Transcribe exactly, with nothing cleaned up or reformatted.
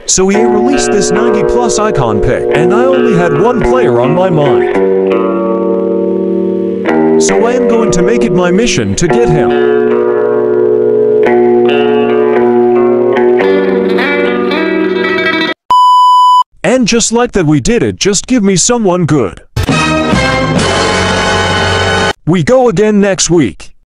So he released this ninety plus icon pick, and I only had one player on my mind. So I am going to make it my mission to get him. And just like that we did it, just give me someone good. We go again next week.